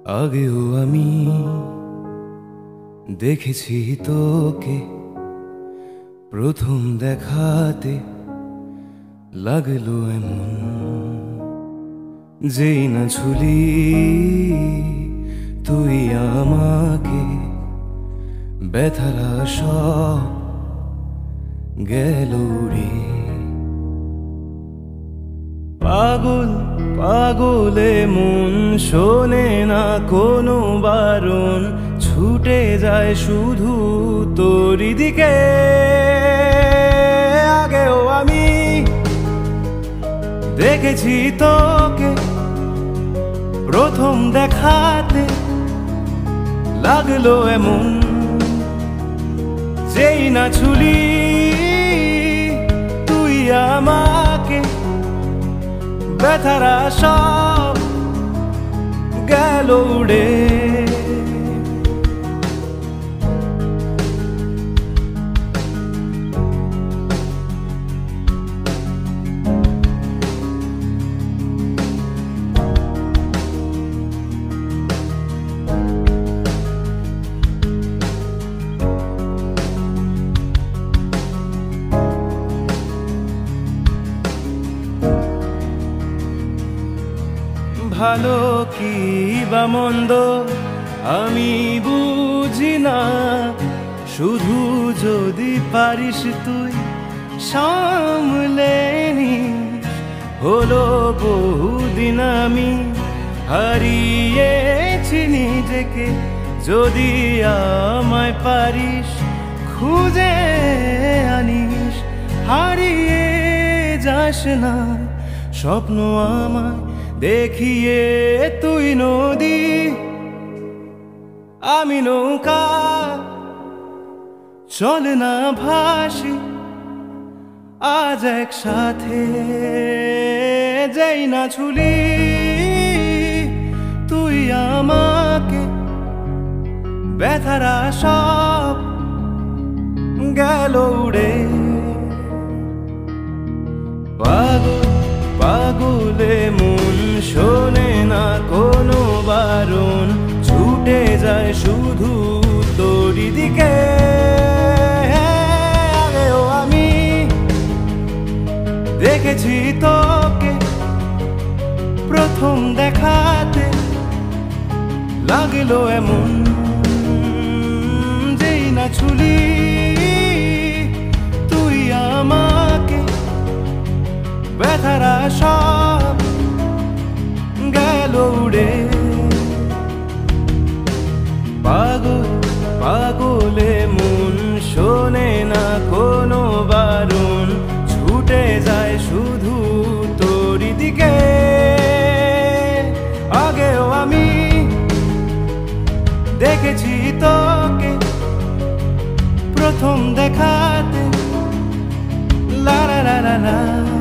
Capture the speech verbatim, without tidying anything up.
আগেও আমি দেখেছি তোকে, প্রথম দেখাতে লাগলো এমন, যেই না ছুলি তুই আমাকে, ব্যথারা সব গেল উড়ে। পাগল পাগলে মন শোনে না কোনো বারণ, ছুটে যায় শুধু তোরই দিকে। আগেও আমি দেখেছি তোকে, প্রথম দেখাতে লাগলো এমন, যেই না ছুলি তুই আমাকে, ব্যথারা সব গেল উড়ে। ভালো কি বা মন্দ আমি বুঝি না, শুধু যদি পারিস তুই সামলে নিস। হলো বহুদিন আমি হারিয়েছি নিজেকে, যদি আমায় পারিস খুঁজে আনিস। হারিয়ে যাস না স্বপ্ন আমায় দেখিয়ে, তুই নদী আমি নৌকা, চল না ভাসি আজ একসাথে। যেই না ছুলি তুই আমাকে, ব্যথারা সব গেল উড়ে। পাগল পাগলে মন শোনে না কোনো বারণ, ছুটে যায় শুধু তোরই দিকে। আগেও আমি দেখেছি তোকে, প্রথম দেখাতে লাগলো এমন, যেই না ছুলি তুই আমাকে, ব্যথারা সব গেল উড়ে। পাগল পাগলে মন শোনে না কোনো বারণ, ছুটে যায় শুধু তোরই দিকে। আগেও আমি দেখেছি তোকে, প্রথম দেখাতে লা লা লা লা।